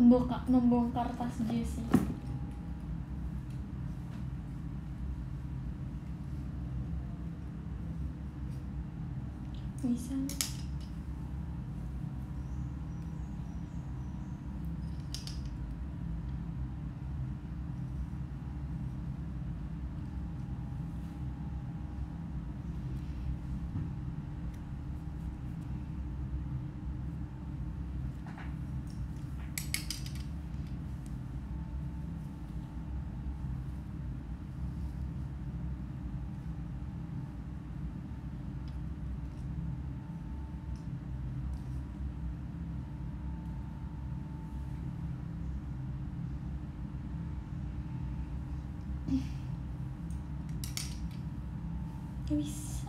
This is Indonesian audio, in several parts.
membongkar tas Jessie. Bisa. Bisa.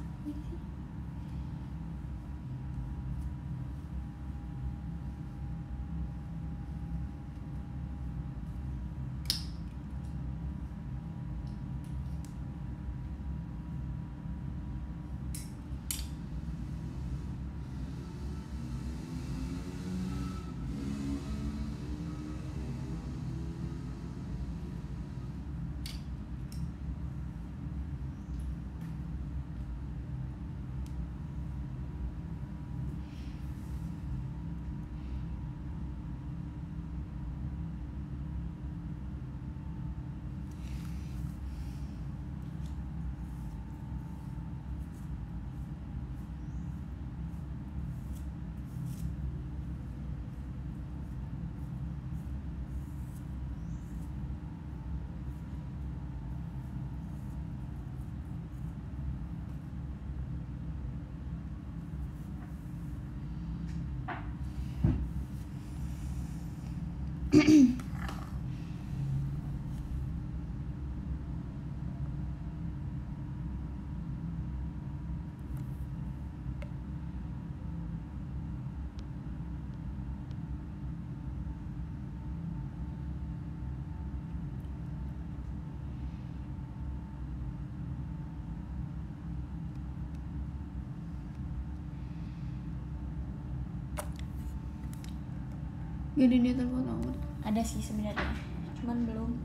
Gak ada niatan buat nongol. Ada sih sebenarnya, cuman belum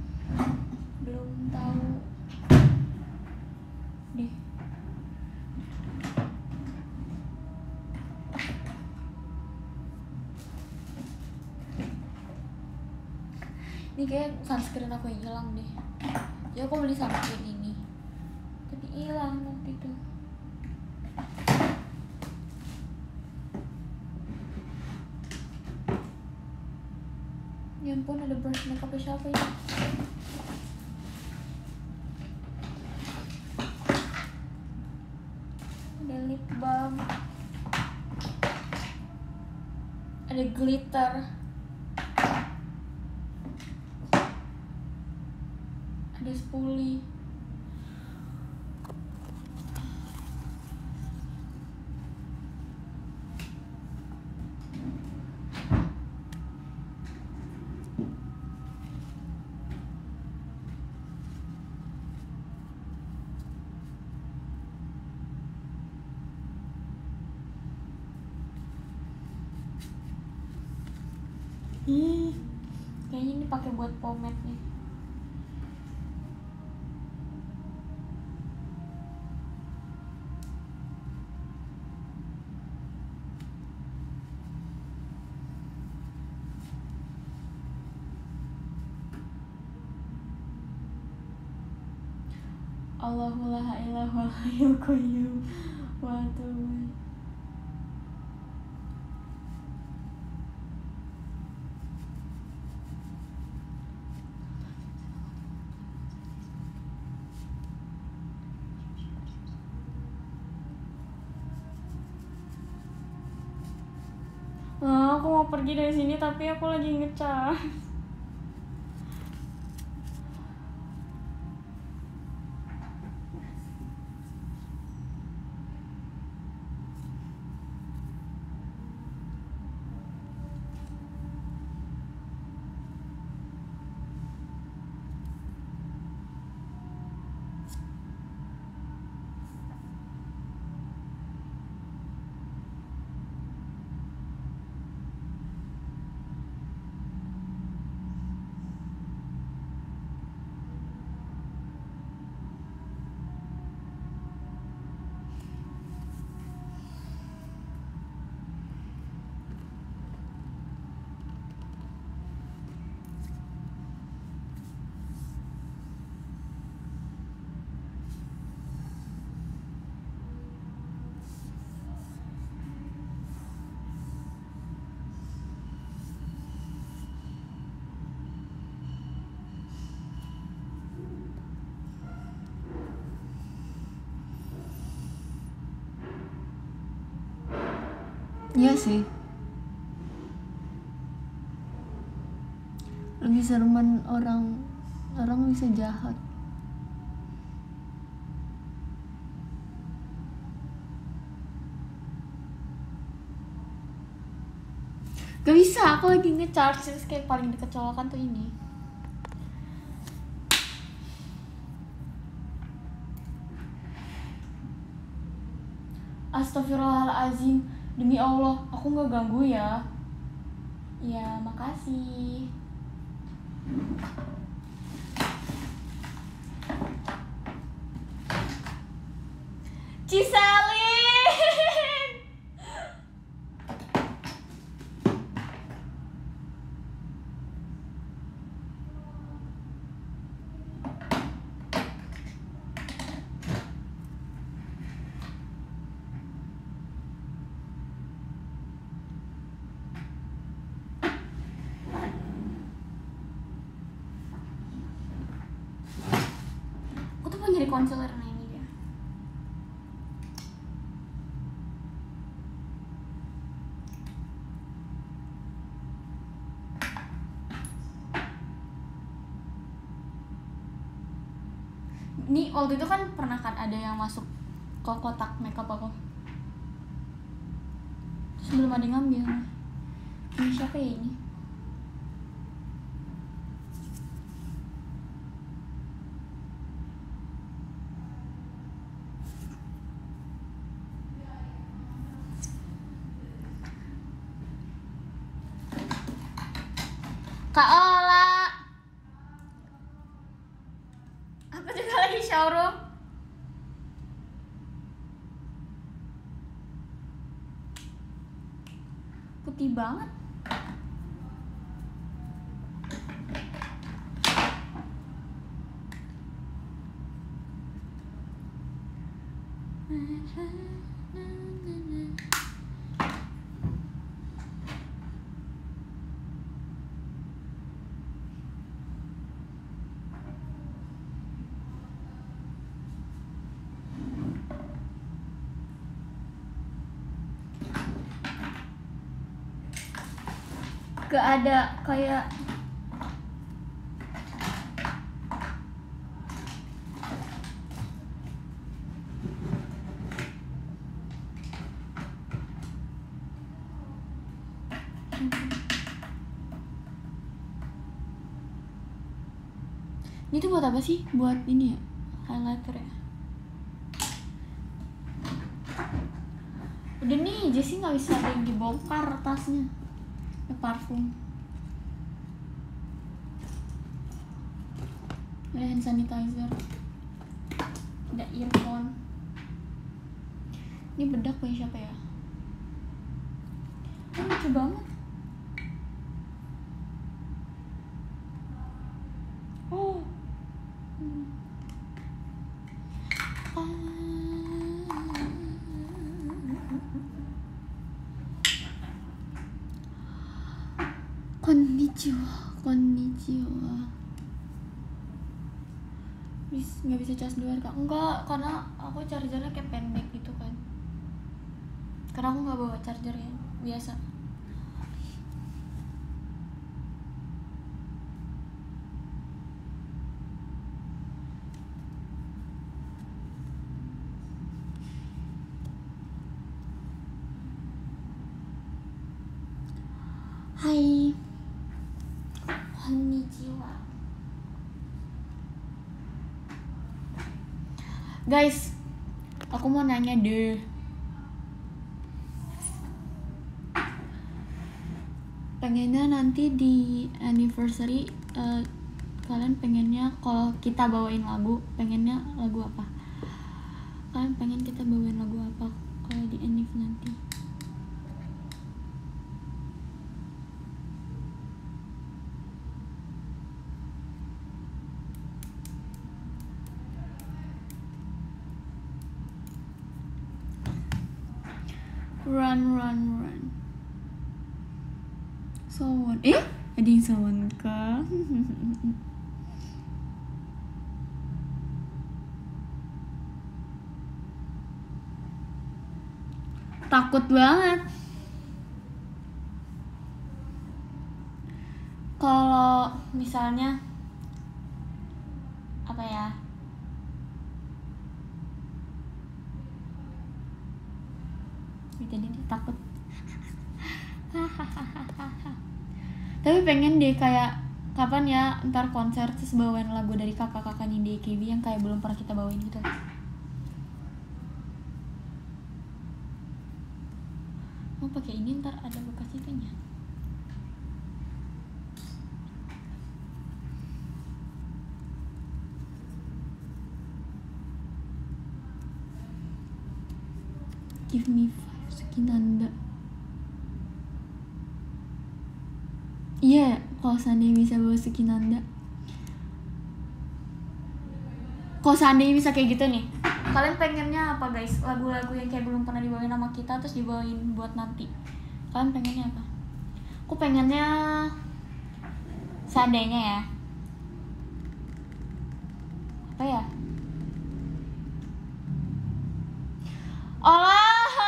tahu deh. Ini kayak sunscreen aku yang hilang deh. Ya aku beli sunscreen ini, tapi hilang waktu itu. Ya ampun, ada brush makeup siapa ya? Ada lip balm, ada glitter, ada spoolie. Kayaknya ini pakai buat pomade nih. Allahu la ilaha illal qayyum wa atubu. Aku mau pergi dari sini tapi aku lagi ngecas. Iya sih, lebih sereman orang bisa jahat. Gak bisa, aku lagi nge-charge terus kayak paling dikecolkan tuh ini. Astagfirullahaladzim, demi Allah, aku gak ganggu ya. Ya, makasih. Ciselin. Aku tuh mau jadi konselor nih ini dia. Ini waktu itu kan pernah kan ada yang masuk ke kotak makeup aku. Terus belum ada yang ngambil. Ini siapa ya ini? Kak Ola. Aku juga lagi showroom. Putih banget. Gak ada kayak ini tuh buat apa sih? Buat ini ya? Highlighter ya? Udah nih, Jessie gak bisa ada yang dibongkar tasnya. Parfum. Ada hand sanitizer. Ada earphone. Ini bedak punya siapa ya? Oh, lucu banget. Oh. Konnichiwa. Nggak bisa cas luar kak? Enggak, karena aku chargernya kayak pendek gitu kan. Karena aku nggak bawa charger yang biasa. Hai. Konnichiwa. Guys, aku mau nanya deh. Pengennya nanti di anniversary kalian pengennya kalau kita bawain lagu, pengennya lagu apa? Kalian pengen kita bawain lagu apa kalau di anniv nanti? Run. Sowon. Ada yang sowon kah? Takut banget. misalnya apa ya, jadi takut. Tapi pengen deh kayak kapan ya ntar konser terus bawain lagu dari kakak-kakaknya di AKB yang kayak belum pernah kita bawain gitu. Mau pakai ini ntar ada bekas itunya. Give me five Sukinanda. Iya, kalau seandainya bisa bawa Sukinanda. Kalau seandainya bisa kayak gitu nih, kalian pengennya apa guys? Lagu-lagu yang kayak belum pernah dibawain sama kita terus dibawain buat nanti. Kalian pengennya apa? Aku pengennya seandainya ya. Apa ya? Allah.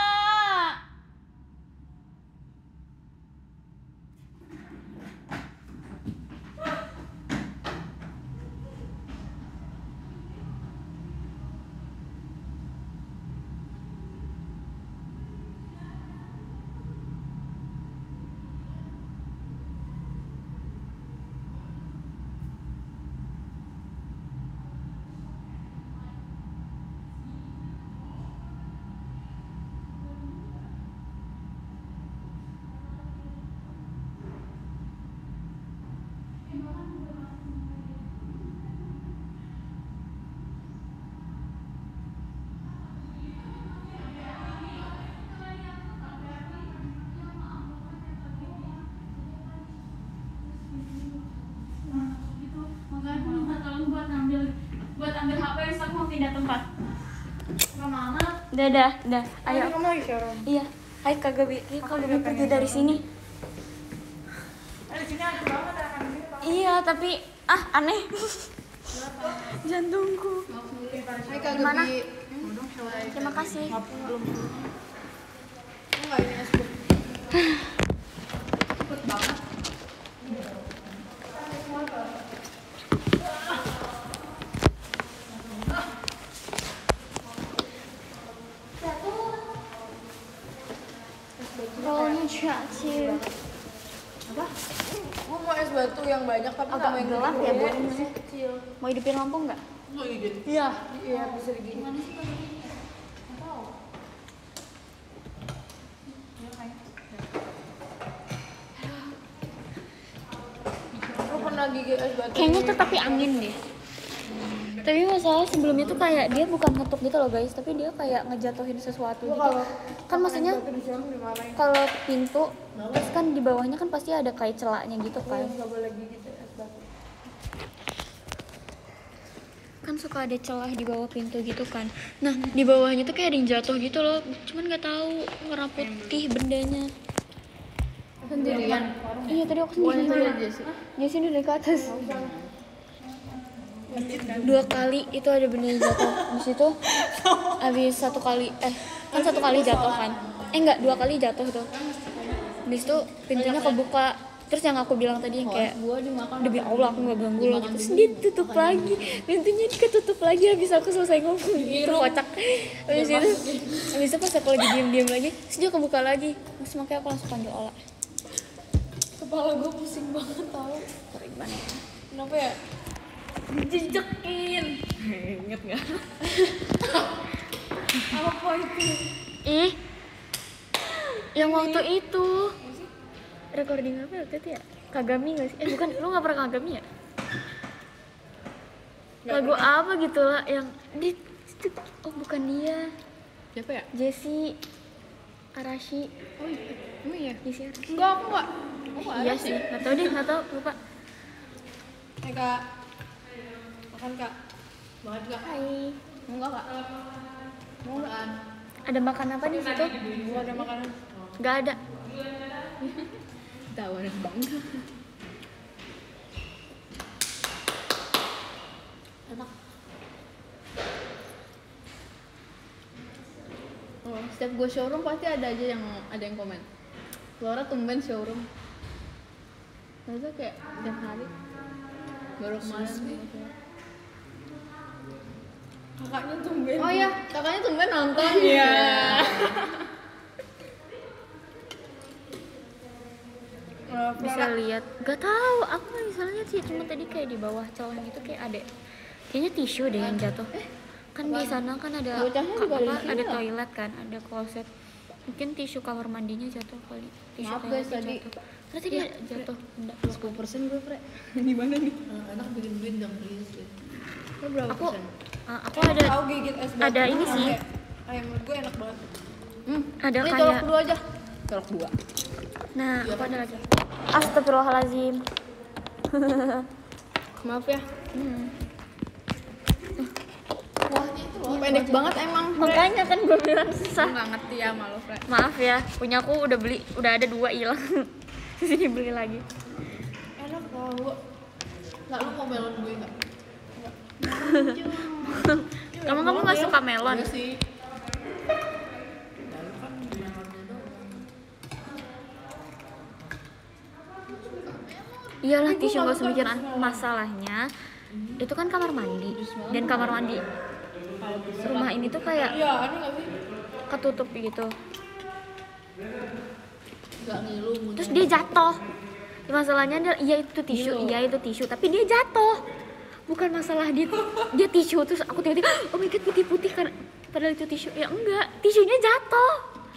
Buat ambil HP terus aku mau pindah tempat. Mama. Udah. Ayo. Kamu lagi showroom. Iya. Ayo kagak pergi dari sini. Di sini ada banget akan ini. Iya, tapi aneh. Jantungku. Hai Kak Gimana? Gabi. Terima kasih. Belum. Enggak ini es krim. Cepet banget. Rolnya kecil. Apa? Gue mau es batu yang banyak tapi Agak sama yang gelap gede. ya, Bu. Kecil. Mau hidupin lampu nggak? Oh iya gitu. Iya. Iya bisa digini. Lu pernah gigit es batu? Kayaknya tuh tapi angin deh. Tapi masalah sebelumnya tuh kayak dia bukan ngetuk gitu loh guys, tapi dia kayak ngejatuhin sesuatu Gua gitu. kalau Kan maksudnya es batu di showroom dimarahin. kalau pintu terus kan di bawahnya kan pasti ada kayak celaknya gitu kan. Nggak boleh gigit es batu. Kan suka ada celah di bawah pintu gitu kan. Nah, di bawahnya tuh kayak ada yang jatuh gitu loh. Cuman nggak tahu warna putih bendanya. Sendirian. Iya, tadi aku sendiri. Jesse. Jessi udah dari ke atas. 2 kali itu ada benda yang jatuh di situ. Habis 1 kali kan 1 kali jatuh kan. Enggak, 2 kali jatuh tuh. Habis itu pintunya kebuka. Terus yang aku bilang tadi yang kayak demi Allah aku nggak ganggu lo gitu. Terus dia tutup lagi. Pintunya ketutup lagi habis aku selesai ngomong gitu kocak. Habis itu pas aku lagi diem lagi, terus dia kebuka lagi. Terus makanya aku langsung panggil Ola. Kepala gue pusing banget tau. Sorry gimana ya? Kenapa ya? Dijejekin. Ingat nggak? Apa itu? Ih, yang waktu itu recording apa waktu itu ya? Kagami nggak sih? Bukan, lu nggak pernah Kagami ya? Lagu apa gitu lah yang di oh bukan dia, Siapa ya? Jessie Arashi. Oh iya. Emang iya? Jessie Arashi. Enggak, aku enggak. Iya sih, nggak tahu deh, nggak tahu, lupa. Hai Kak. Makan Kak. Banget Kak. Hai. Mau enggak Kak? Mau enggak? Ada makan apa di situ? Mau ada makanan? Nggak ada. Tawaran bangga. Enak. Oh, setiap gue showroom pasti ada yang komen. Laura tumben showroom. Masa kayak tiap hari. Baru kemarin sih. Kakaknya tumben. Oh iya, kakaknya tumben nonton. Iya. Bisa lihat. Gak tahu, aku nggak bisa lihat sih. Cuma tadi kayak di bawah celana gitu kayak ada. Kayaknya tisu deh yang jatuh. Kan di sana kan ada Bocahnya juga ada di sini ada loh. toilet kan, ada kloset. Mungkin tisu kamar mandinya jatuh kali. Tisu Maaf guys, toiletnya tadi. jatuh. Terus dia jatuh. Enggak. 10% gue, Pre. Di mana nih? Enak bikin duit dong, please. Lo berapa Aku persen? aku ada Tahu gigit es batu. ada ini sih. Ayam menurut gue enak banget. Ada Ini kayak colok dua aja. Colok dua. nah, aku ada lagi. Astagfirullahalazim. Maaf ya. Kuahnya itu loh. Pendek banget emang. Makanya kan gue bilang susah. Nggak ngerti ya malu, Pre. Maaf ya, punya aku udah beli, udah ada 2 hilang. Di sini beli lagi. Enak tau. Nggak, lu mau melon gue nggak? Kamu nggak suka melon? Iya sih. Lalu kan melonnya doang. Iyalah tisu nggak usah mikirin masalahnya. Itu kan kamar mandi dan kamar mandi rumah ini tuh kayak Iya, aneh nggak sih? ketutup gitu. Nggak ngilu. Terus dia jatuh. Masalahnya adalah iya itu tisu, tapi dia jatuh. Bukan masalah dia tisu terus aku tiba-tiba oh my god putih-putih kan padahal itu tisu. Ya enggak, tisunya jatuh.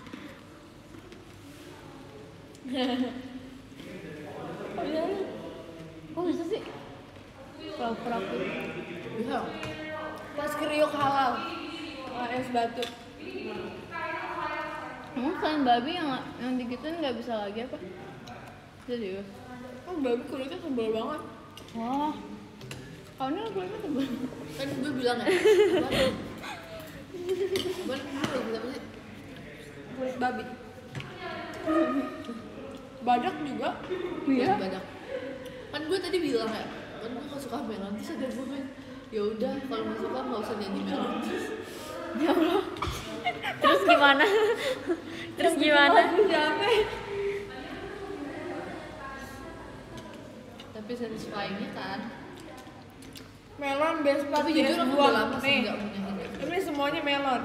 Kok bisa sih? Pura-pura bisa. Pas kriuk halal. Es batu. Emang selain babi yang digituin nggak bisa lagi apa? Serius? Oh, babi kulitnya tebal banget. Wah. Kau ini kulitnya tebal. Kan gue bilang ya. Cuman gue bilang apa sih? Kulit babi. Badak juga. Iya. Badak. Kan gue tadi bilang ya, kan gue nggak suka melon terus ada gue main. Ya udah, kalau nggak suka nggak usah nyanyi melon. Ya Allah. Terus gimana? Terus gimana? Siapa? Tapi satisfyingnya kan. Melon best part Tapi di jujur es aku buah. udah lama sih Nih, nggak punya ini. ini semuanya melon.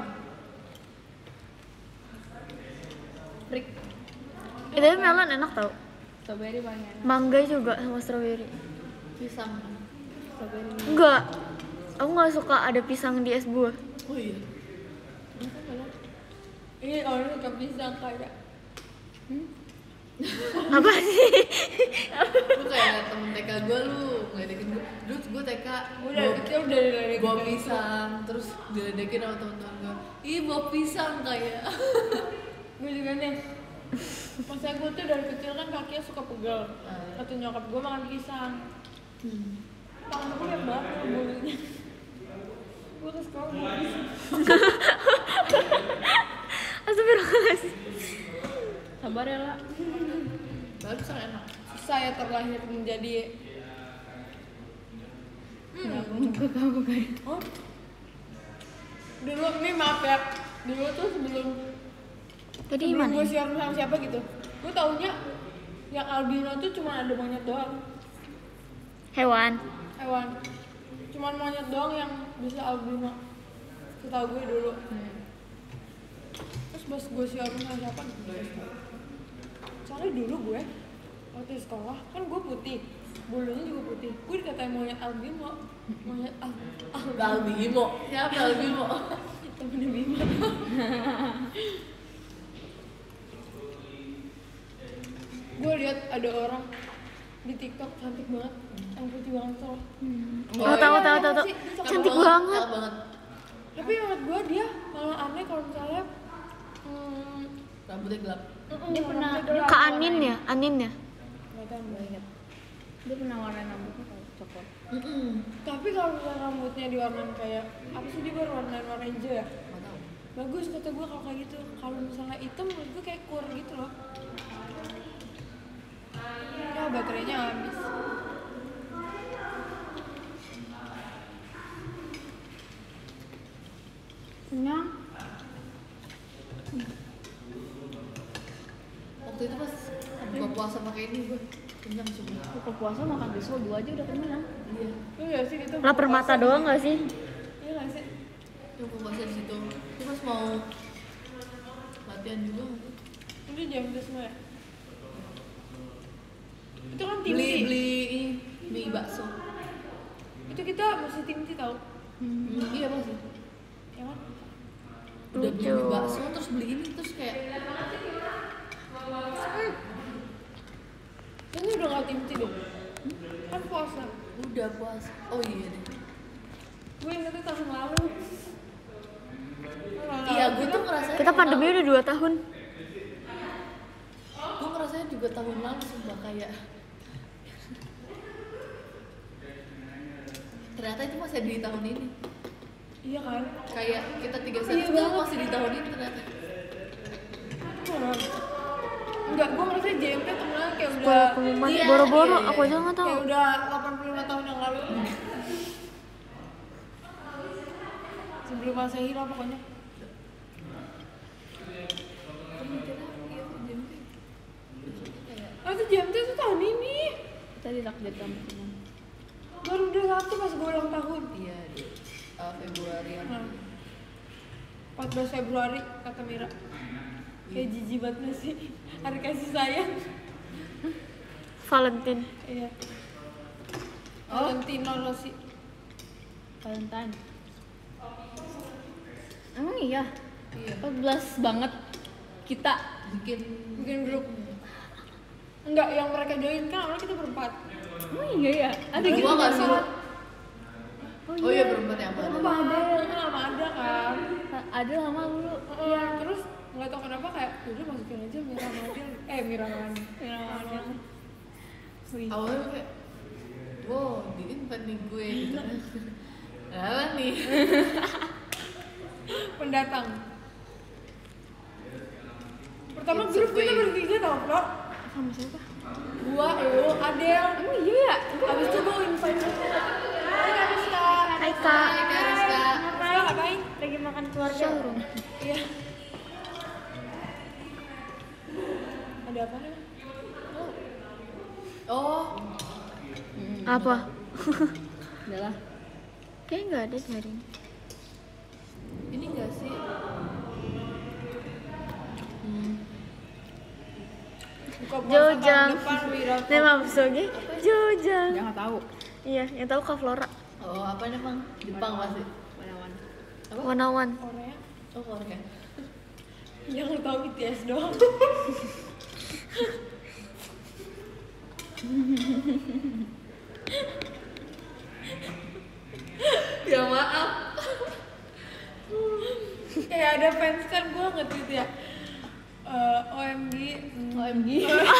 Rick, Itu melon enak tau. Strawberry paling enak. Mangga juga sama strawberry. pisang. Strawberry. Enggak. Aku nggak suka ada pisang di es buah. Oh iya. Ini orang suka pisang kayak. Apa sih? Lu kayak temen TK gue lu ngeledekin gue. Dulu gue TK Gue dari kecil udah diledekin. bawa pisang, terus diledekin sama temen-temen gue. Ih bawa pisang kayak. Gue juga nih. Masa gue tuh dari kecil kan kakinya suka pegel. Kata nyokap gue makan pisang. Tangan gue liat banget bulunya. Gue ke sekolah bawa pisang. Astagfirullahaladzim. Sabar ya lah. Baru pisang enak. Susah ya terlahir menjadi. Kamu kayak. Oh. Dulu nih maaf ya. Dulu tuh sebelum Tadi sebelum mana? gue siaran sama siapa gitu. Gue taunya yang albino tuh cuma ada monyet doang. Hewan. Hewan. Cuman monyet doang yang bisa albino. Setahu gue dulu. Terus pas gue siaran sama siapa? Soalnya dulu gue waktu di sekolah kan gue putih, bulunya juga putih. Gue dikatain monyet albino, monyet Albino. Siapa albino? temennya Bima. Gue lihat ada orang di TikTok cantik banget, yang putih banget soalnya. Oh, tahu. Cantik banget. Cakep banget. Tapi menurut gue dia malah aneh kalau misalnya Rambutnya gelap. dia pernah Ke Anin ya? Nggak tahu, nggak ingat. Dia pernah warnain rambutnya kayak coklat. Tapi kalau misalnya rambutnya diwarnain kayak apa sih dia baru warnain warna hijau ya? Nggak tahu. Bagus kata gue kalau kayak gitu. Kalau misalnya hitam menurut gue kayak kur gitu loh. Ya baterainya habis. Kenyang. Waktu itu pas buka puasa pakai ini gue kenyang semua. Buka puasa makan pisau 2 aja udah kenyang. Iya. Iya sih gitu. Lapar mata doang nggak sih? Iya nggak sih? Yang puasa di situ. Terus mau latihan juga nggak sih? Ini jam semua ya? Itu kan tim Beli T. beli ini, mie bakso. Itu kita masih tim T tau? Iya masih. Ya kan? Udah beli Lucu. mie bakso terus beli ini terus kayak Ini udah nggak tim T dong? Kan puasa. udah puasa. Oh iya deh. Gue ingetnya tahun lalu. Iya, gue tuh ngerasain Kita pandemi udah 2 tahun. gue ngerasain juga tahun lalu sumpah kayak ternyata itu masih ada di tahun ini. Iya kan? Kayak kita 3 Iya itu banget. masih di tahun ini ternyata. Enggak, gue ngerasa JMT temenan kayak udah Sekolah pengumuman Iya, boro-boro, iya, aku aja nggak tahu. kayak udah 85 tahun yang lalu. Sebelum Masehi lah pokoknya. Oh itu JMT itu tahun ini. Kita ditakdirkan bersama. Baru udah satu pas gue ulang tahun. Iya di Februari Nah, 14 Februari kata Mira. Kayak jijik banget gak sih? Hari kasih sayang. Valentine. Iya. Valentino Rossi. Valentine. Emang iya? Iya. 14 banget kita. bikin Grup. Enggak, yang mereka join kan awalnya kita berempat. Emang iya ya? Ada Gua gitu nggak nggak sih. sih? Oh iya berempat yang mana? Lama ada kan. Ada lama dulu. Iya. Terus nggak tahu kenapa kayak udah masukin aja Mira Madil. Mira Mani. Awalnya kayak wow di invite nih gue gitu kan. Apa nih? Pendatang. Pertama It's grup a kita way. bertiga tau Bro. Sama siapa? Gua, Elu, Adel. Emang iya ya? Abis itu gue invite Hai Kariska. Hai Kak. Hai Kak Rizka. Ngapain? Ngapain? Lagi makan keluarga. Showroom. Iya. Ada apa nih? Oh Apa? Udah lah. Kayaknya nggak ada di hari ini. ini enggak sih? Buka puasa Jojang. tahun depan Wira. Nama Sogi. Jojang. Jangan tahu. Iya, yang tahu Kak Flora. Oh apa nih bang? Jepang pasti. Wanawan. Apa? Wanawan. Korea. Oh Korea. Yang lu tahu BTS doang. Ya maaf. Kayak ada fans kan gue nge-tweet ya. OMG. OMG.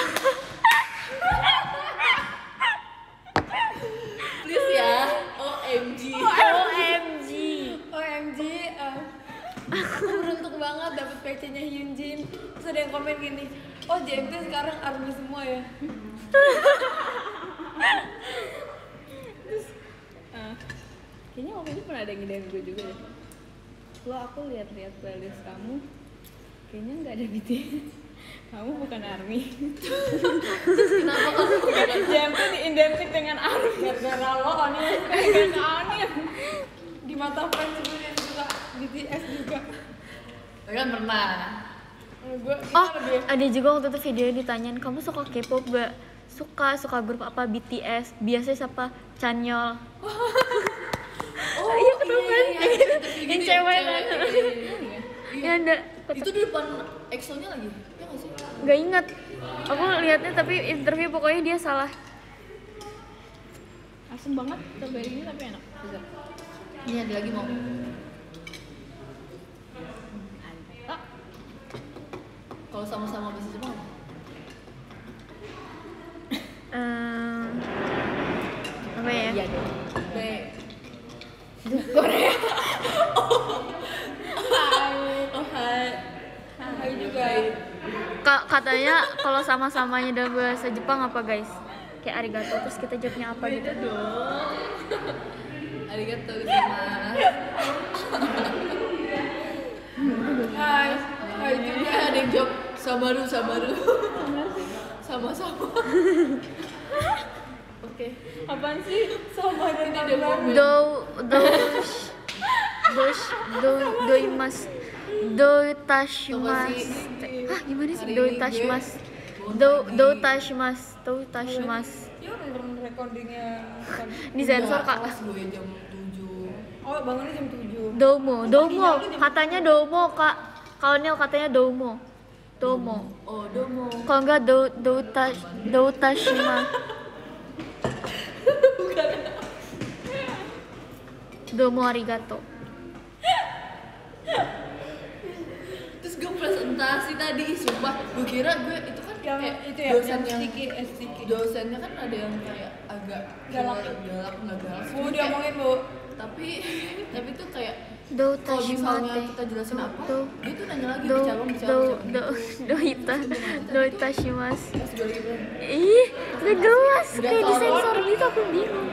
Please ya. OMG. OMG. OMG. Aku beruntung banget dapet PC-nya Hyunjin. Terus ada yang komen gini. Oh JMT sekarang ARMY semua ya. Kayaknya waktu itu pernah ada yang ngidain gue juga deh. Aku lihat-lihat playlist kamu, kayaknya nggak ada BTS. Kamu bukan ARMY. Kenapa kamu bukan? JMT diidentik dengan ARMY. Gara-gara lo Oni. Gara-gara ARMY. Di mata fans gue yang suka BTS juga. Kan pernah. Gue Oh, kita lebih ada juga waktu itu video ditanyain, kamu suka K-pop gak? Suka grup apa? BTS. Biasanya siapa? Chanyeol. Oh Iya, betul kan? Yang Yang cewek kan? Ya ada. Itu di depan EXO-nya lagi. Ya nggak sih? Gak inget. Aku lihatnya tapi interview pokoknya dia salah. Asem banget strawberry ini tapi enak. Bisa. Ini ada lagi mau. Ah, Kalau sama-sama bahasa Jepang apa? Apa ya? iya deh. B. Korea. Oh hai. Hai juga. Katanya kalau sama-samanya dalam bahasa Jepang apa guys? Kayak arigato terus kita jawabnya apa gitu. Dong. Arigatou gozaimasu. Hai. Hai juga. Ada yang jawab samaru. Sama-sama. Oke. Apaan sih? Sama dan Ini ada momen. Doimas Doitashimas. Hah, gimana sih Doitashimas? Doitashimas. Ya nonton recordingnya kan. Disensor Kak. Kelas gue jam 7. Oh bangunnya jam 7. Domo, katanya Domo Kak. Kalau Nil katanya Domo. Oh, domo. Kalau enggak Doutashima. Domo arigato. Terus gue presentasi tadi, sumpah gue kira gue itu kan Yang kayak itu ya, dosen yang yang sticky. dosennya kan ada yang kayak agak Galak. nggak galak Bu Cuma dia kayak- ngomongin Bu. tapi tuh kayak kalau Doutashima misalnya teh. kita jelasin apa dia tuh nanya lagi Do bicara Doitashimas. terus gue lagi bilang Ih, gak jelas Nggak kayak tahu. disensor gitu, aku bingung.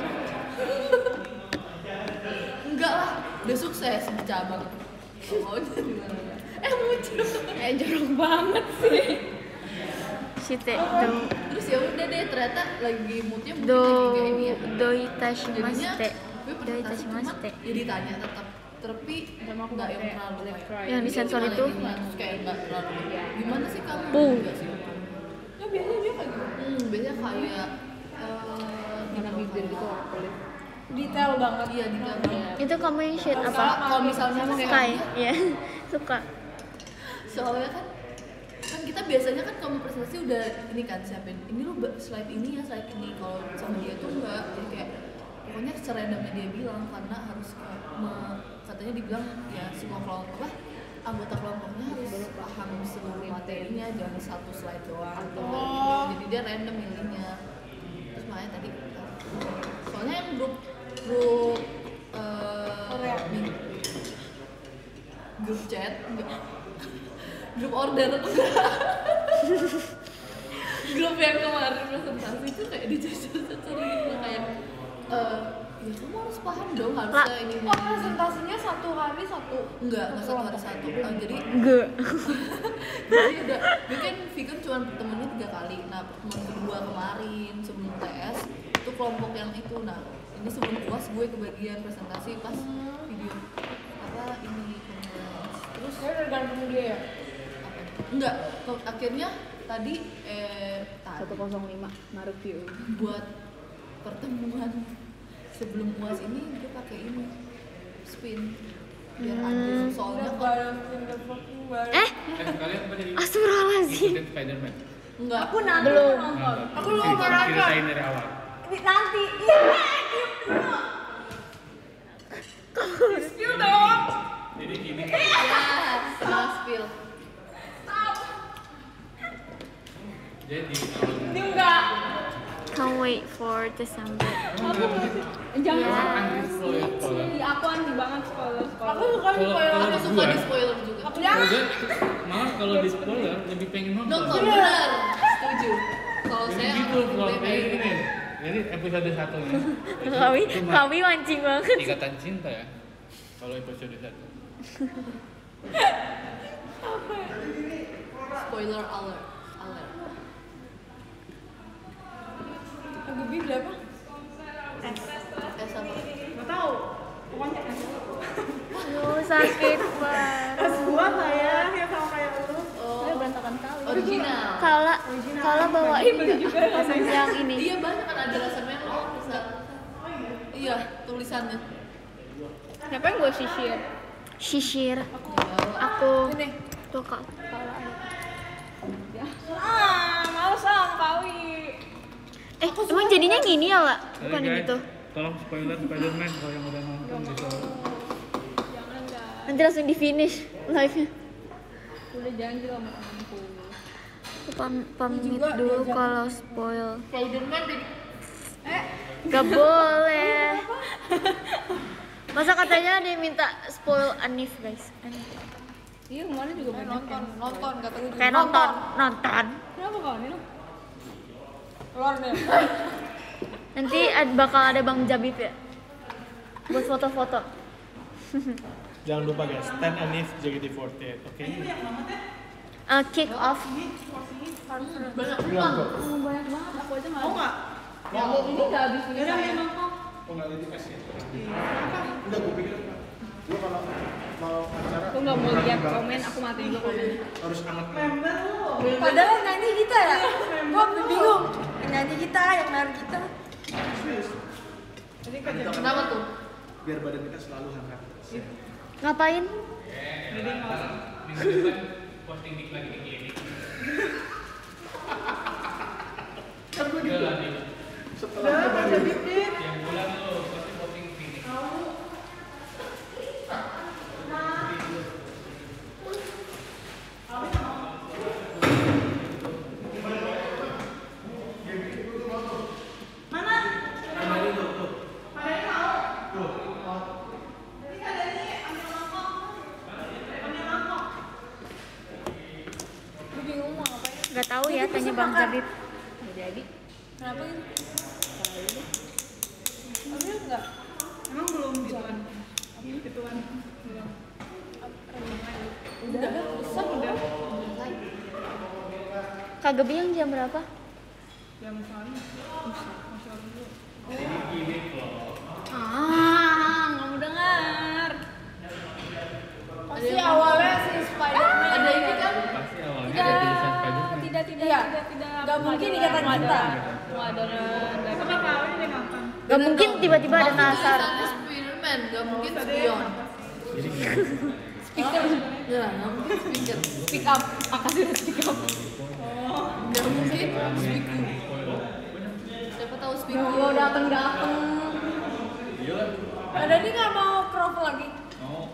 enggak lah udah sukses di cabang mau jadi mana muncul Jorok banget sih. Shite terus ya udah deh ternyata lagi moodnya mungkin lagi kayak ini ya Doitashimas jadinya teh. gue presentasi Doitashimas cuma teh. ya ditanya tetap tapi nggak yang terlalu kayak Yang disensor itu. terus kayak nggak terlalu gimana sih kamu Puh. Nggak sih Ya biasanya dia kayak gitu. biasanya kayak Mana bibir gitu kulit. Detail banget. iya di gambar Itu kamu yang shade apa? kalau misalnya kayak Sky, ya. Suka. soalnya kan kita biasanya kan kamu presentasi udah ini kan siapin ini lo slide ini ya slide ini kalau sama dia tuh enggak jadi kayak pokoknya serandomnya dia bilang karena harus kayak katanya dibilang ya semua kelompok anggota kelompoknya harus paham seluruh materinya jangan satu slide doang jadi dia random milihnya terus makanya tadi soalnya yang grup grup chat grup order grup yang kemarin presentasi itu kayak dicocok-cocok gitu kayak ya kamu harus paham dong harusnya ini Oh presentasinya satu hari satu. enggak satu hari satu jadi Enggak. jadi udah gue kan Vicon cuma pertemuannya 3 kali nah pertemuan kedua kemarin sebelum TS itu kelompok yang itu nah ini sebelum UAS gue kebagian presentasi pas video apa ini conference terus Saya udah gantung dia ya. enggak akhirnya tadi 105 Maret view. buat pertemuan sebelum UAS ini gue pakai ini spin biar adil soalnya kalau Kalian apa jadi Astagfirullahaladzim. ikutin Spider-Man? enggak Aku nanti Belum. nonton. Aku Nah, belum nonton. ceritain dari awal. Nanti. Iya. Spill dong. Jadi gini, ya spill jadi Ini enggak. Can't wait for December. Jangan. Anjir spoiler. Iya, aku anti banget spoiler. Aku suka Kalau- spoiler. kalau aku suka di spoiler juga Kalau gue malah kalau di spoiler lebih pengen nonton. nonton benar setuju kalau Jadi saya gitu lebih vlognya pengen ini. Jadi episode 1-nya. Kami mancing banget. Ikatan cinta ya. Kalau episode 1. spoiler alert Lagu B berapa? sama Enggak tahu. Pokoknya Aduh, sakit banget. gua sayang ya sama kayak lu. oh Berantakan kali. original Kala bawain nggak yang ini? iya banyak kan ada rasa melon bisa iya tulisannya Siapa yang gue sisir? Shishir. Jawa. Aku Ini. tuh Kak. Kala. Males Kawi. Emang jadinya gini ya, Kak? Bukan yang gitu. Tolong spoiler Spider-Man kalau yang udah nonton gitu. Nanti langsung di finish live-nya. Udah janji sama temanku. Aku pamit dulu kalau spoil. Spider-Man di Gak boleh. Masa katanya dia minta spoil Anif guys. Iya, kemarin juga banyak Nonton, yang nonton kata gue juga. Kayak nonton. Kenapa kau ini? Keluar deh. Nanti bakal ada Bang Jabib ya. Buat foto-foto. Jangan lupa guys, 10 Anif JKT48, oke? Kick off. banyak Bilang kok. Banyak banget, aku aja nggak. Mau nggak? Yang ini nggak habis punya saya. Oh nggak dikasih. Udah gue pikir gue kalau acara. Aku nggak mau lihat komen, aku matiin dulu komen. Harus anget. Padahal nyanyi kita ya. Gua bingung. Nyanyi kita yang narik kita. Kenapa tuh? Biar badan kita selalu hangat. Ngapain? Minggu depan posting dik lagi di ini. Enggak lah nih. Setelah baru. Yang bulan lo pasti posting di ini. Gua bingung mau ngapain. Gak tahu ya, tanya Bang Zabib. Nggak jadi. Kenapa gitu? Ambil enggak? Emang belum gituan? Gituan. Belum. Udah, pesan udah. Kagak bilang jam berapa? Jam sana. Masya Allah. Nggak mau dengar. Pasti awalnya si Spider-Man. Ada ini kan? Pasti awalnya ada tulisan Spider-Man. Tidak. Iya. Gak mungkin ikatan kita. Nggak ada. Tapi kawin deh kapan? Gak mungkin tiba-tiba ada nasar. Tulisannya Spiderman, gak mungkin spion. Jadi gimana? Speaker. Ya, gak mungkin speaker. Pick up. Makasih udah pick up. Gak mungkin speaker. Siapa tahu speaker. Mau dateng. Ada nih nggak mau prof lagi? Oh.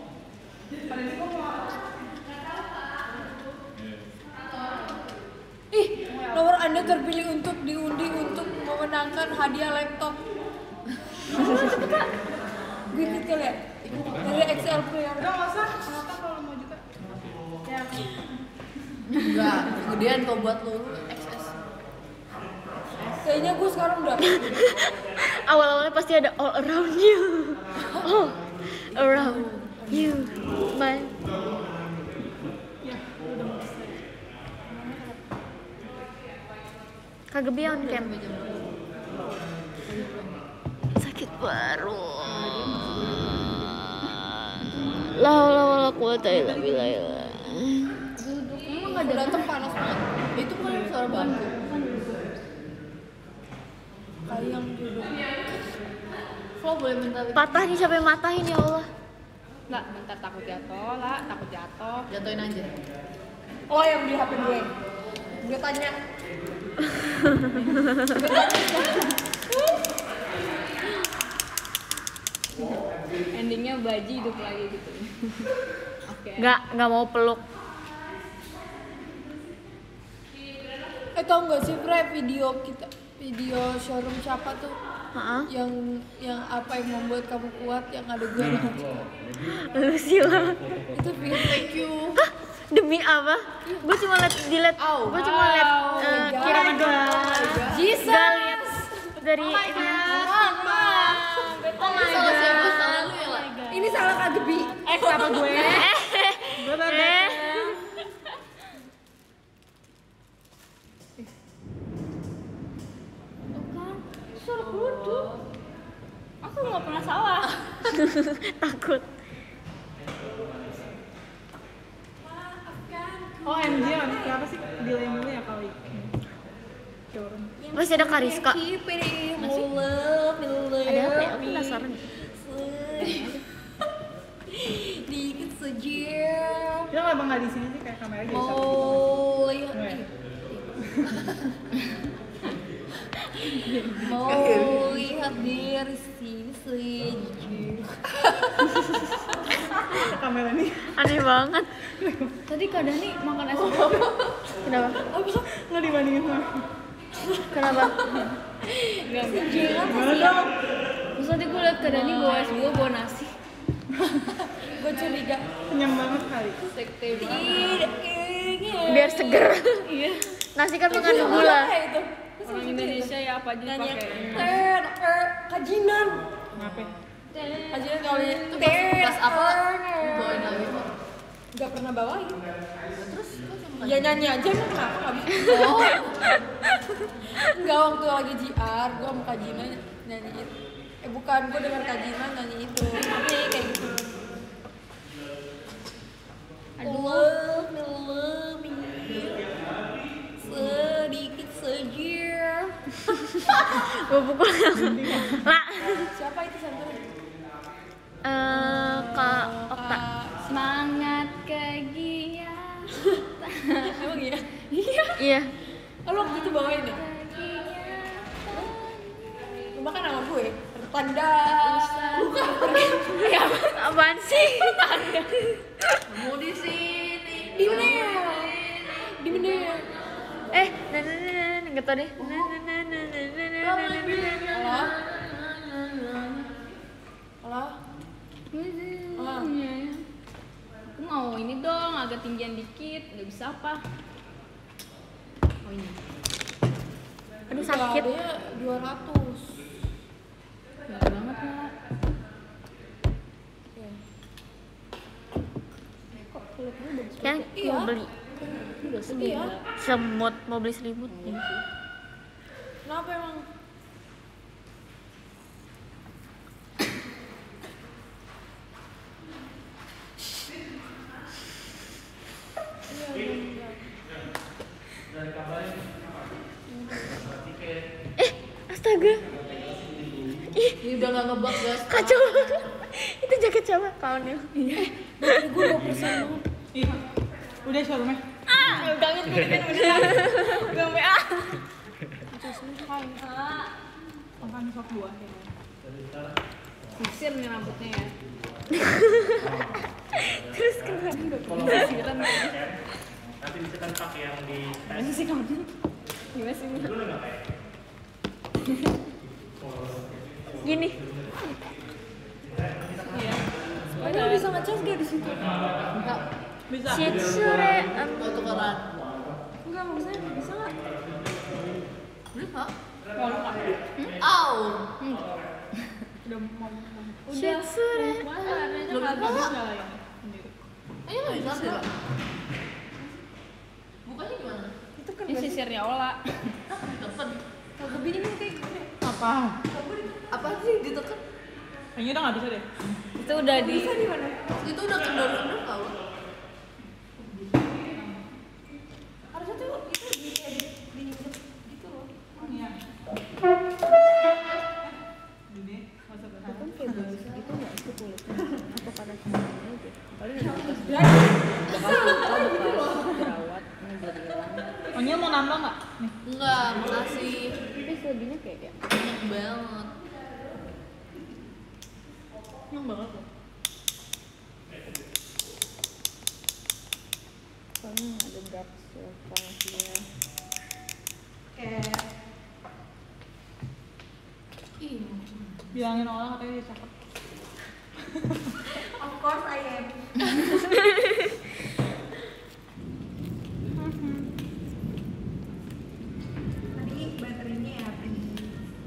Ih, nomor Anda terpilih untuk diundi untuk memenangkan hadiah laptop. Gue kecil ya? Dari Excel Player. Udah nggak usah. Kenapa kalau mau juga? Ya. Enggak, kemudian kau buat lu XS. Kayaknya gue sekarang udah. Awal-awalnya pasti ada all around you. All around you, my. Kagak bilang Kem. Sakit baru. La haula wala quwata illa billah. Emang nggak datang panas banget. Itu kan suara bangku. Kayang duduk. Flo boleh minta Patah nih, siapa yang matahin ya Allah? Nggak, bentar takut jatuh lah, takut jatuh. jatuhin aja. Oh yang di HP gue. Gue tanya. Endingnya Baji hidup lagi gitu. Oke. Nggak mau peluk. Tau nggak sih Fre, video showroom siapa tuh? Heeh. Yang apa yang membuat kamu kuat, yang ada gue di Lu sila. itu video thank you. Hah? Demi apa? Gue cuma liat gue cuma liat kiriman Jesus. Gak liat dari ini. Salah siapa? Salah lu ya lah. Ini salah Kak Gebi. Sama gue. Suara kerudung. Aku nggak pernah salah. Takut. Oh MJ, kenapa sih delay mulu ya kali? Showroom. Masih ada Kariska. Ada apa ya? Aku penasaran. Dikit saja. Kita kenapa nggak di sini sih kayak kamera geser? Mau lihat mau lihat dari sini saja. Kamera nih. Aneh banget. Tadi Kak Dani makan es krim. Kenapa? Nggak dibandingin sama. Kenapa? Nggak. Gimana dong? Terus tadi gue liat Kak Dani bawa es buah, bawa nasi. Gue curiga. Kenyang banget kali. Sekte Biar seger. Iya. Nasi kan mengandung gula. Itu. Orang Indonesia ya apa aja Nanya pakai. kajinan. Ngapain? Kajinan kalau Itu pas apa? Lu bawain lagi kok. Nggak pernah bawain. Terus kok sama Ya nyanyi aja emang kenapa nggak bisa? Oh, Enggak, waktu lagi JR, gue sama Kak Gina nyanyiin. Bukan, gue denger Kak Gina nyanyi itu. Tapi kayak gitu. love me, sedikit saja. Gue pukul lah. Siapa itu santri? Kak Okta. Kak- Semangat kegia. Emang iya? Iya. Oh, lo waktu itu bawain ya? Lu makan sama gue? Tanda. Ya, apaan sih? Mau di sini. Di mana ya? Di mana ya? Nggak tau deh. Halo? Halo? Aku mau ini dong, agak tinggian dikit, nggak bisa apa? Oh ini. Aduh sakit. Adanya 200. Berat banget lah. Kok kulitnya bagus Kan Iya. mau beli udah sedih. Iya. semut, mau beli selimut. Kenapa emang? Astaga, Ini udah nggak ngebak guys. kacau. Itu jaket siapa? Kaunnya. Gue 2% banget. Ih, udah showroomnya. Kangen gue kan udah. Udah WA. Makan sop buah ya. Sisir nih rambutnya ya. Terus kenapa? Sisiran Nanti bisa kan pakai yang di gimana sih kamu? Gimana sih? Gini. Iya. Ini lu bisa ngecas gak di situ? Enggak. Bisa. Shitsure. Mau tukeran. Enggak, maksudnya bisa nggak? Bisa. Kalau nggak, Au. udah mau. Shitsure. Belum Nggak bisa. bisa lah ini sendiri. Ayo nggak bisa sih. Bukanya gimana? Itu kan Ini sisirnya Ola. Tekan. kalau begini kayak gini. Apa? Apa sih ditekan? Kayaknya udah nggak bisa deh. Itu udah di Bisa di mana? Itu udah kendor-kendor tau. Harusnya tuh itu diedit di gitu loh. Iya. Gini, nggak usah berharap. kan kayak bagus gitu nggak sih kulitnya? Apa karena kemarin aja? Paling ada bekas jerawat ini belum hilang. Onyil mau nambah nggak? Nih. Enggak, makasih. Tapi selebihnya kayak ya. Enak banget. Yang banget loh. Soalnya ada dark circle-nya. Kayak Ih, Bilangin orang katanya dia cakep. of course I am. Tadi baterainya ya habis.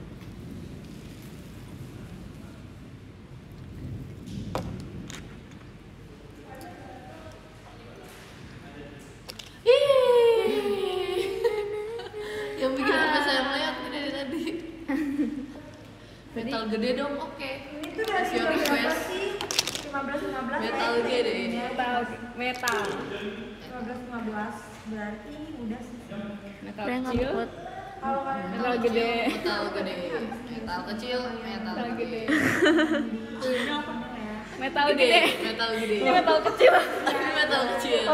yang bikin apa saya melihat ini dari tadi. Metal gede dong, oke. Ini tuh dari Your request. 15 Metal gede. Metal 15 berarti udah sih. metal Udah nggak kecil, kuat. Kalau kalian metal gede. Metal gede. Metal kecil, metal Metal gede. gede. ya. Metal gede. Metal gede. Ini metal kecil. Ini metal kecil.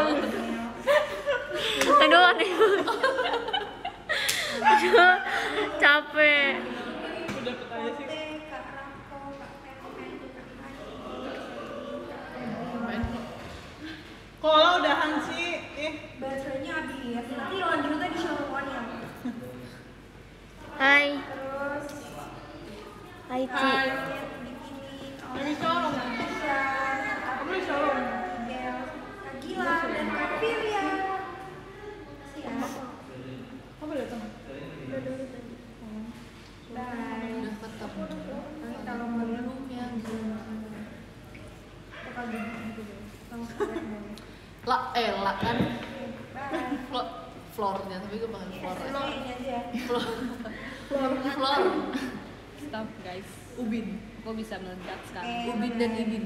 Aduh aneh. Aduh, capek. Udah dapet aja sih. Kalau udahan sih, Baterainya habis. Nanti lanjutnya di showroom ya. Hai. Terus Hai Ci. bikinin Dari showroom. Kamu di showroom. Kak Gila dan Kak Firya. Siap. Kamu datang? Bye. Udah ketemu. Nanti kalau mau lihat Yang bakal gitu deh. Sama kalian boleh. La kan Flornya, tapi gue panggil Flor aja. Flor. Stop guys. Ubin. Kok bisa meledak sekarang? Ubin dan Ibin.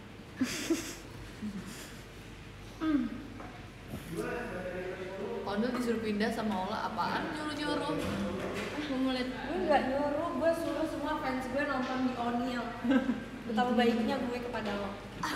Ondel disuruh pindah sama Ola, apaan nyuruh-nyuruh? Mulai Gue nggak nyuruh, gue suruh semua fans gue nonton di O'Neal. Betapa baiknya gue kepada lo.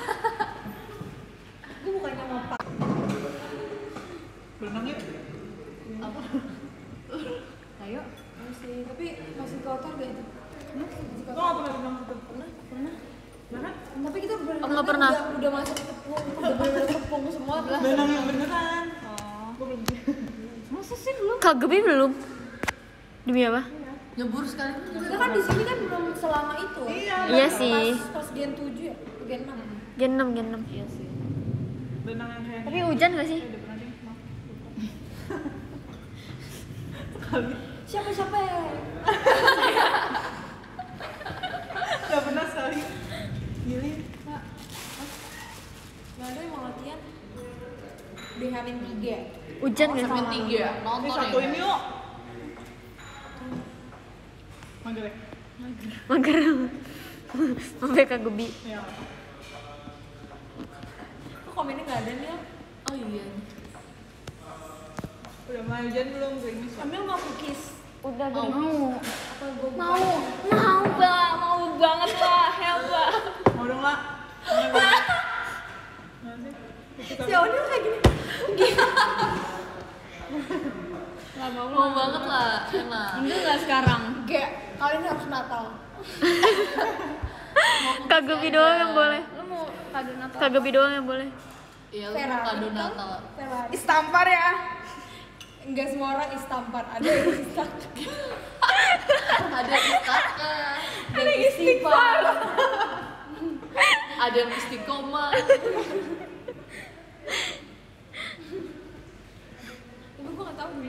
Gue bukannya mau pak. Berenang yuk. Apa? ayo. Masih, tapi masih kotor gak itu? Masih Lo kotor. nggak pernah berenang situ? Pernah. Berenang? Tapi kita berenang nggak pernah. udah masuk tepung, udah bener tepung semua. Berenang yang beneran. Oh. Gue belum. Masa sih belum? Kak Gebi belum? Demi apa? Nyebur sekali. Kita kan di sini kan belum selama itu. Iya. Iya sih. Pas Gen 7 ya, Gen 6. Gen 6, Gen 6. Iya sih. Berenang yang kayak. Tapi hujan gak sih? Udah pernah deh. Maaf. Siapa ya? Gak pernah sekali. Gili. Gak ada yang mau latihan. Di Hamin 3. Hujan gak sih? Sampai 3 Ini nonton satu ya. ini yuk. Mager ya? Mager. Sampai Kak Gebi. Iya. Kok komennya gak ada nih? Oh iya. Udah mulai hujan belum gerimis? Ambil mau cookies. Udah Mau. Apa gue Mau banget lah, help lah. Mau dong lah. Si O'Neal kayak gini. Mau banget lah, enak. Enggak nggak sekarang. Gak, kalian harus Natal. Kak Gebi doang yang boleh. Lu mau kado Natal? Kak Gebi doang yang boleh. Iya, lu mau kado kan? Natal. Ferrari. Istampar ya. Enggak semua orang istampar, ada yang istampar. Ada istaka, Ada istighfar. ada yang istiqomah. Ibu gue gak tau dulu.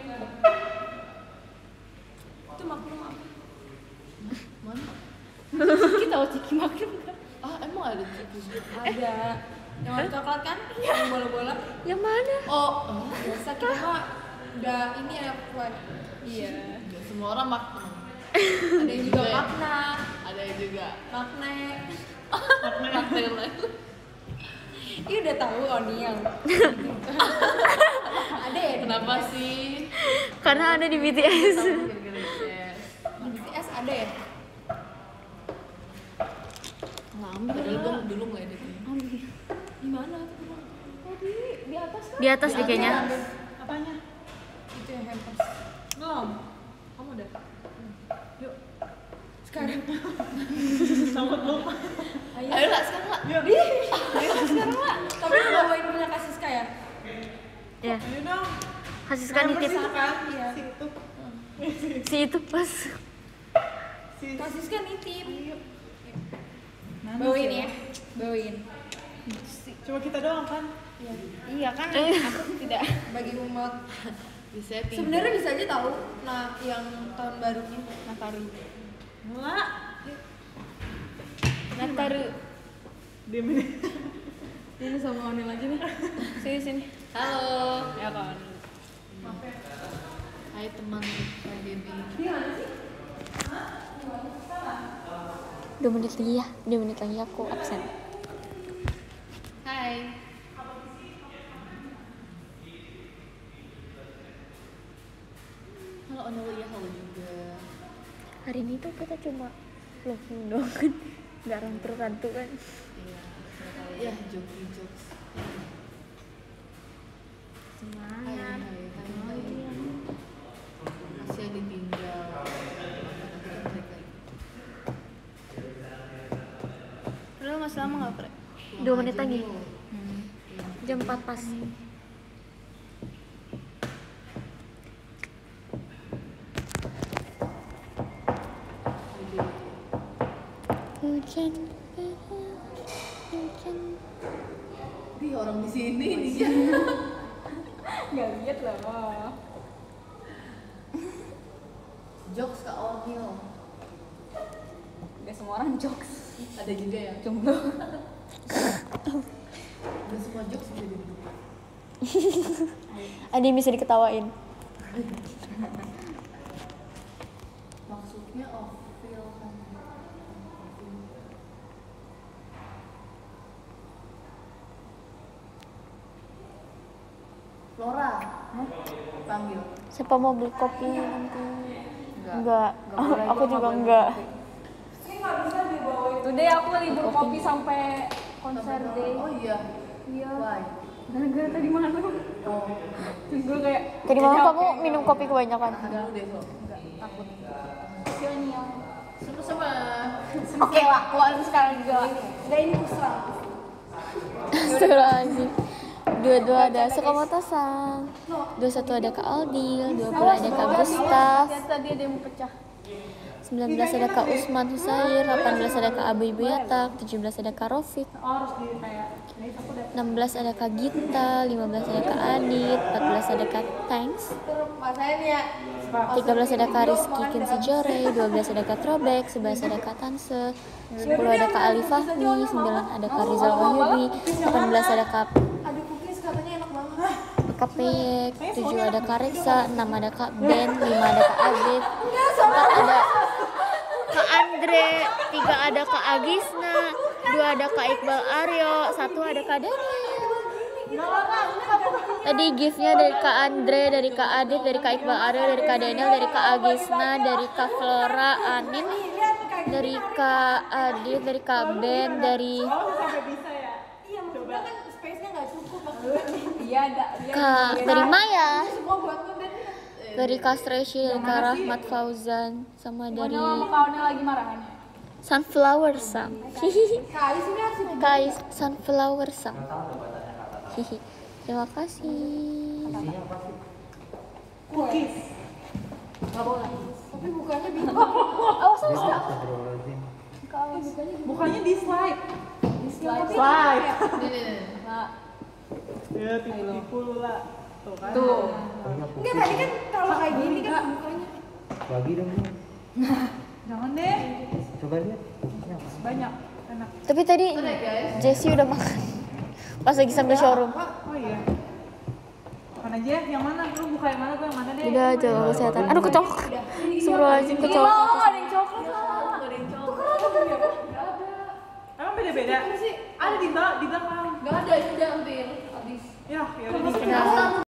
Itu maklum apa? Mana? Kita tahu ciki maklum kan? Ah, emang ada ciki? Ada. Yang warna coklat kan? Yang bola-bola. Yang mana? Oh, Biasa kita mah udah ini ya, Fuad. Iya. nggak semua orang makna. Ada yang juga ya? makna, Ada yang juga magnet. makna lain. Ini udah tahu O'Neal. Ada ya? Kenapa sih? Karena ada di BTS. Gara-gara BTS. Di BTS ada ya? Padahal gue dulu nggak ada. Di mana tuh? Di atas kan? Di atas deh kayaknya. Apanya? Itu yang hampers. Belum. Kamu udah. Yuk. Sekarang. Sambut dong. Ayo lah sekarang lah. Yuk. Sekarang lah. Tapi lu bawain punya Kasiska ya? Ya, Ayo dong. kasih sekali Hampers tip. itu kan? Iya. Si itu. Si itu pas. Si. Kasiska nitip. Mana Bawain sih? ya. Bawain. Cuma kita doang kan? Iya kan? Aku tidak. Bagi umat. Bisa pindah. Sebenarnya bisa aja tahu. Nah, yang tahun barunya. Nataru. Enggak. Nataru. Diam ini. Ini sama O'Neal aja nih. Sini sini. Halo. Ya kan. Hai teman Kak Debbie. 2 menit lagi ya. 2 menit lagi aku absen. Hai. Halo Onel, ya halo juga. Hari ini tuh kita cuma vlogging doang kan. Gak rantu-rantu kan. Iya, ya jokes. Semangat. Hai. Masih yang ditinggal. Lu masih lama nggak Pre? 2 menit lagi. Jam 4 pas. Hujan. Hujan. Ih, orang di sini nih. Nggak lihat lah. Jokes Kak Onel. Gak semua orang jokes. Ada juga ya. Jomblo. Udah semua jokes bisa jadi. Ada yang bisa diketawain. Maksudnya feel kan. Flora, panggil. Siapa mau beli kopi nanti? Enggak. Enggak. boleh, Aku gua juga boleh enggak. kopi. Today aku libur kopi sampai konser deh. Oh iya. Iya. Why? Gara-gara tadi malam. Oh, Terus gue kayak Tadi malam "Oke, kamu oke, minum oke." kopi kebanyakan. tahan dulu deh, so. Takut. Sionyong. Sama-sama. Oke lah, keluarin sekarang juga. Enggak ini kusra. Astagfirullahaladzim. 22 ada Sukamoto-san, 21 ada Kak Aldil, 20 ada Kak Gustaf, Lihat tadi ada yang mau pecah. 19 ada Kak Usman Husair, 18 ada Kak Abu Ibu Yatak, 17 ada Kak Rofik, Oh, harus di kayak ini aku udah 16 ada Kak Gita, 15 ada Kak Adit, 14 ada Kak Thanks, 13 ada Kak Rizky Kinsi Jore, 12 ada Kak Trobek, 11 ada Kak Tanse, 10 ada Kak Ali Fahmi, 9 ada Kak Rizal Wahyudi, 18 ada Kak Aduh, cookies katanya enak banget. Kak Peyek, 7 ada Kak Reksa, 6 ada Kak Ben, 5 ada Kak Abid, 4 ada Kak Andre, 3 ada Kak Agisna, 2 ada Kak Iqbal Aryo, 1 ada Kak Daniel. Tadi giftnya dari Kak Andre, dari Kak Adit, dari Kak Iqbal Aryo, dari Kak Daniel, dari Kak Agisna, dari Kak Flora, Anin, dari Kak Adit, dari Kak Ben, dari sampai bisa ya. Iya, maksudnya kan space-nya nggak cukup maksudnya. Iya, ada. Kak dari Maya, Semua buat ngeband. dari Kak Stresy, dari Kak Rahmat Fauzan, sama dari Sama kawannya lagi marahannya. Sunflower Sam. Hihihi. Kali sini harus ini. Guys, Sunflower Sam. Hihi. Terima kasih. Cookies. Tapi bukannya bingung. Bukannya di slide. Slide. Slide. Nih. Ya, tipu-tipu lu lah. Tuh kan. Tuh. Enggak, tadi kan kalau kayak gini kan bukanya. Bagi dong. Jangan deh. Coba lihat. Banyak. Enak. Tapi tadi Bener, guys. Jessie udah makan. Pas lagi sambil showroom. Oh iya. Makan aja, yang mana? Lu buka yang mana? Gue yang mana deh? Udah jaga kesehatan. Aduh kecolok. Astagfirullahaladzim kecolok. Ada yang coklat lah. Ada yang cowok. Emang beda-beda? Ada di belakang. Enggak ada, sudah hampir habis. Ya udah.